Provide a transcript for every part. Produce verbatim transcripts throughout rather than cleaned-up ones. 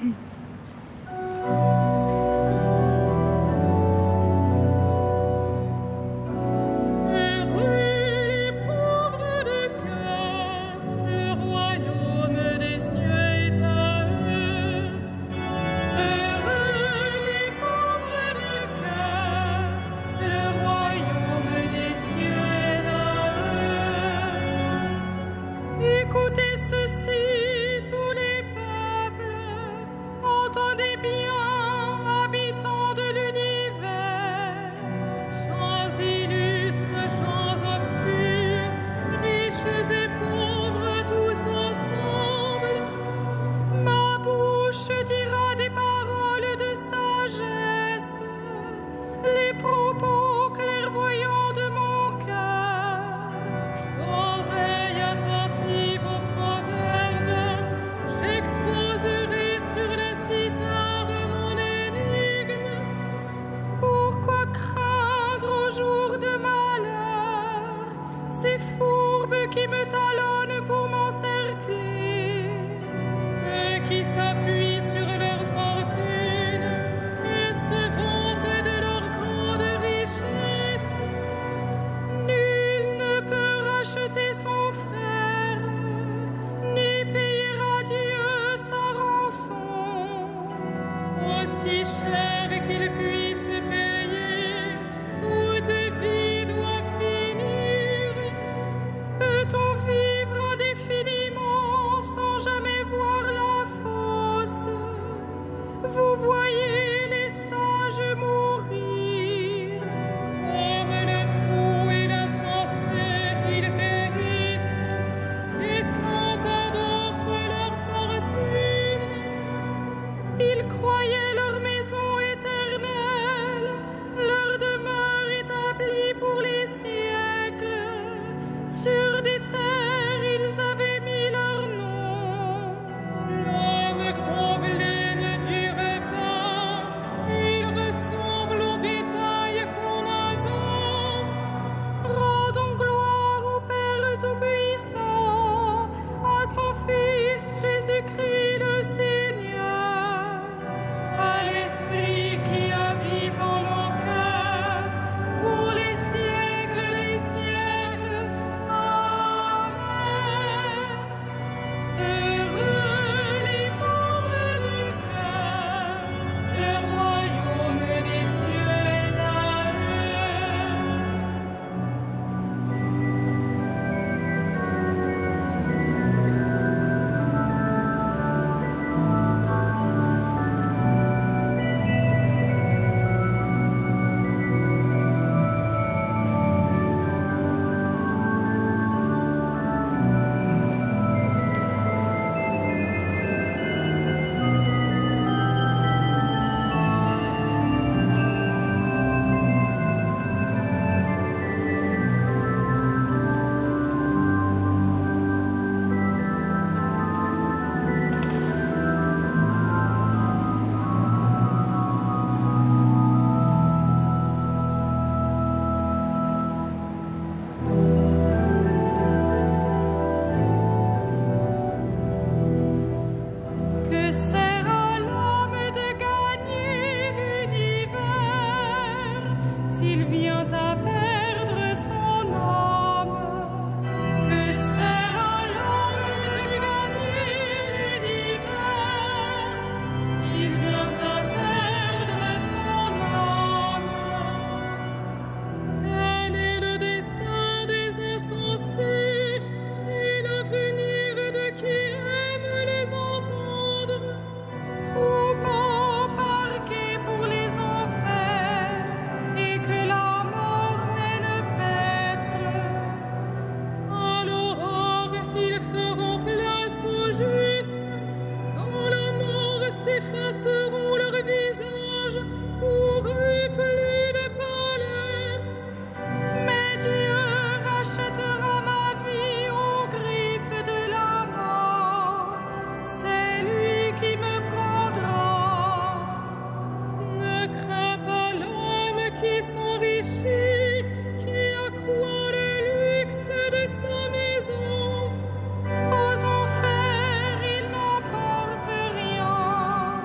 Aux enfers, il n'emporte rien.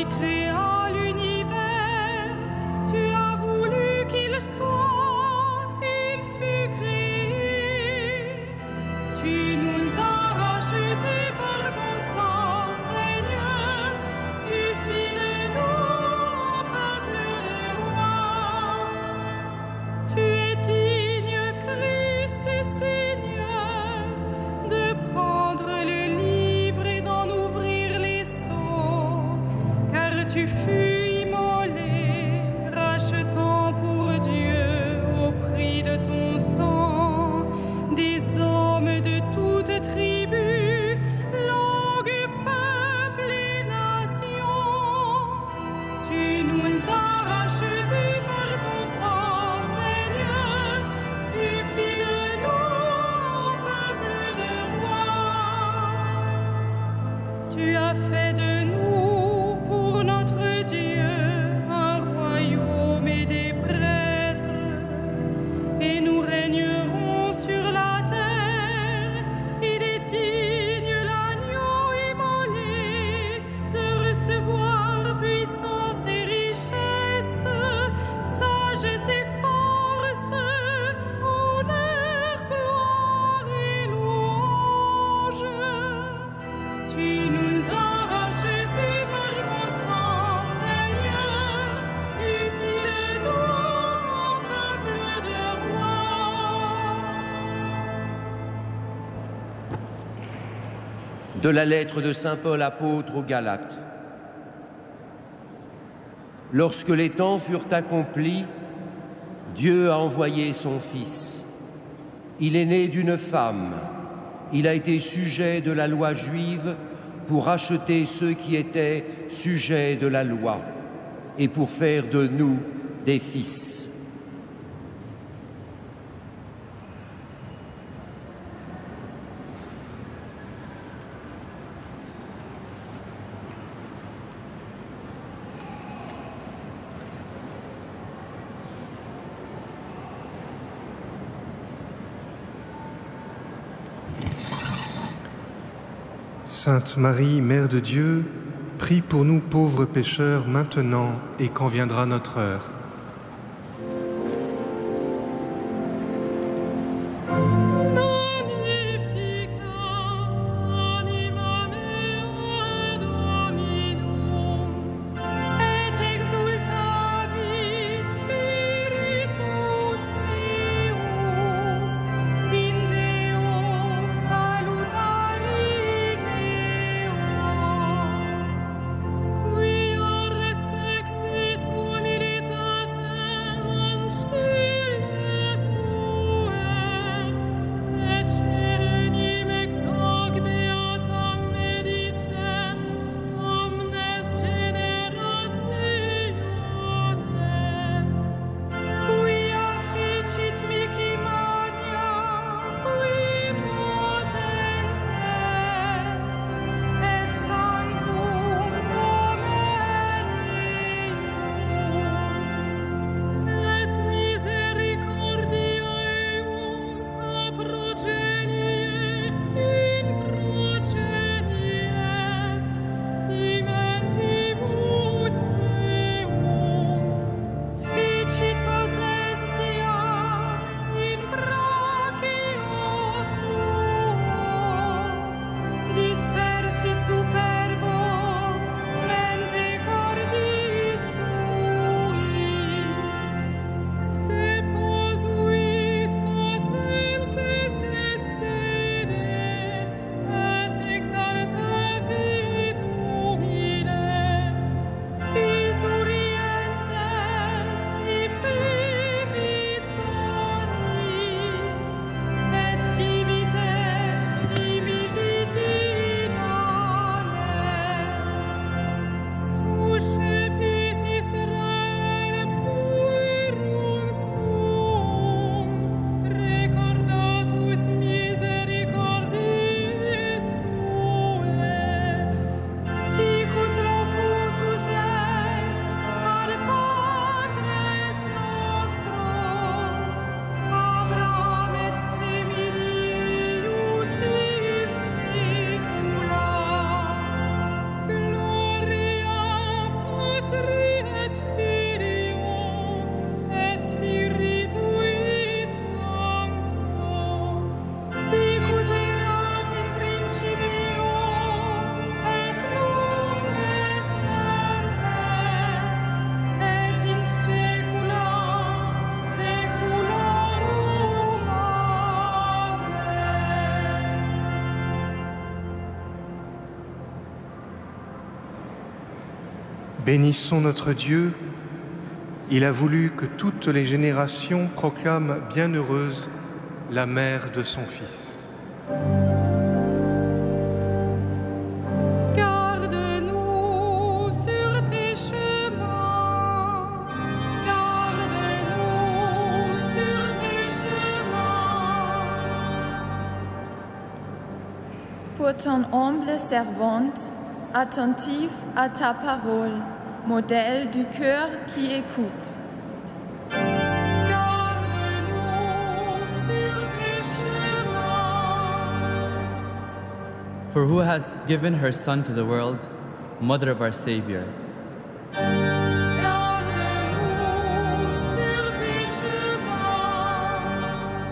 créa l'univers, tu as voulu qu'il soit, il fut créé. Tu nous as rachetés par ton sang, Seigneur, tu fis de nous un peuple de rois. Tu es digne, Christ et Seigneur, de prendre le livre et d'en ouvrir les sceaux, car tu fus immolé, rachetant pour Dieu au prix de ton sang des hommes de toutes tribus, langues, peuples et nations. Tu nous as rachetés par ton sang, Seigneur, tu fis de nous un peuple de rois. Tu as fait de nous pour notre Dieu un royaume et des prêtres, et nous régnerons sur la terre. Il est digne l'agneau immolé de recevoir puissance et richesse, sagesse et force, honneur, gloire et louange. Tu nous as rachetés par ton sang, Seigneur, tu fis de nous un peuple de rois. De la lettre de saint Paul apôtre aux Galates. Lorsque les temps furent accomplis, Dieu a envoyé son Fils. Il est né d'une femme. Il a été sujet de la loi juive pour racheter ceux qui étaient sujets de la loi et pour faire de nous des fils. Sainte Marie, Mère de Dieu, prie pour nous pauvres pécheurs maintenant et quand viendra notre heure. Respexit humilitas Bénissons notre Dieu. Il a voulu que toutes les générations proclament bienheureuse la mère de son Fils. Garde-nous sur tes chemins, garde-nous sur tes chemins. Pour ton humble servante, attentif à ta parole, modèle du cœur qui écoute. Garde-nous sur tes chemins. For who has given her Son to the world, Mother of our Savior? Garde-nous sur tes chemins.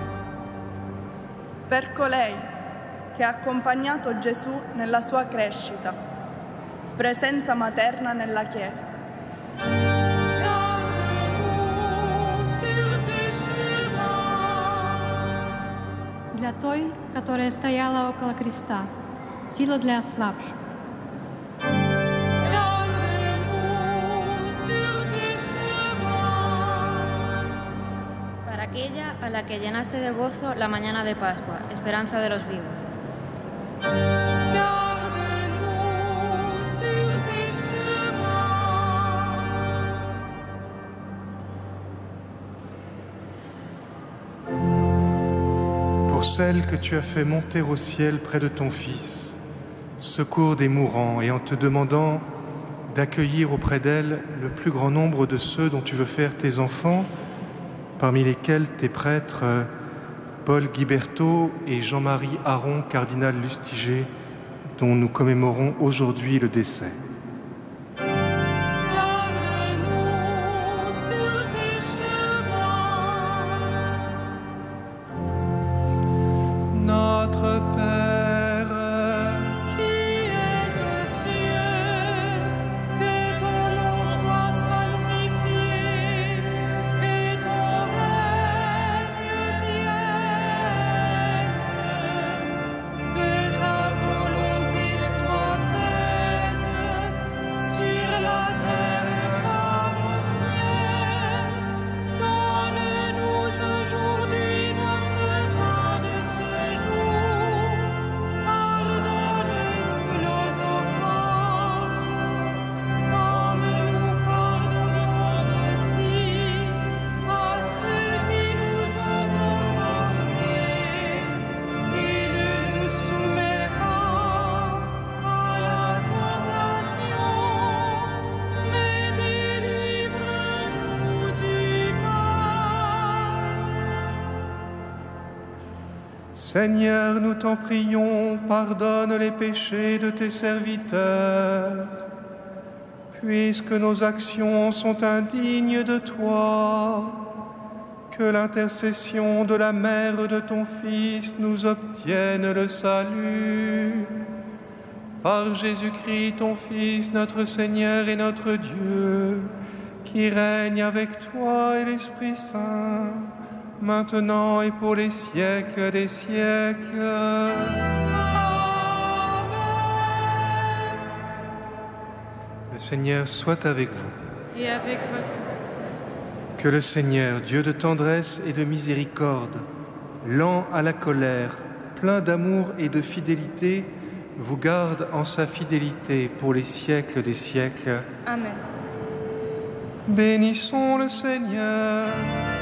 Per colei che ha accompagnato Gesù nella sua crescita, presenza materna nella Chiesa. Garde-nous sur tes chemins. Для той, которая стояла около креста, сила для ослабших. Garde-nous sur tes chemins. Para aquella a la que llenaste de gozo la mañana de Pascua, esperanza de los vivos. Garde-nous sur tes chemins. Pour celle que tu as fait monter au ciel près de ton Fils, secours des mourants et en te demandant d'accueillir auprès d'elle le plus grand nombre de ceux dont tu veux faire tes enfants, parmi lesquels tes prêtres Paul Guiberto et Jean-Marie Aron, cardinal Lustiger, dont nous commémorons aujourd'hui le décès. Garde-nous sur tes chemins. Notre Père, Qui es aux cieux, que ton nom soit sanctifié, que ton règne vienne, que ta volonté soit faite sur la terre comme au ciel. Donne-nous aujourd'hui notre pain de ce jour. Pardonne-nous nos offenses, comme nous pardonnons aussi à ceux qui nous ont offensés. Et ne nous soumets pas à la tentation, mais délivre-nous du mal. Seigneur, nous t'en prions, pardonne les péchés de tes serviteurs, puisque nos actions sont indignes de toi. Que l'intercession de la mère de ton Fils nous obtienne le salut. Par Jésus-Christ, ton Fils, notre Seigneur et notre Dieu, qui règne avec toi et l'Esprit Saint, maintenant et pour les siècles des siècles. Le Seigneur soit avec vous. Et avec votre esprit. Que le Seigneur, Dieu de tendresse et de miséricorde, lent à la colère, plein d'amour et de fidélité, vous garde en sa fidélité pour les siècles des siècles. Amen. Bénissons le Seigneur.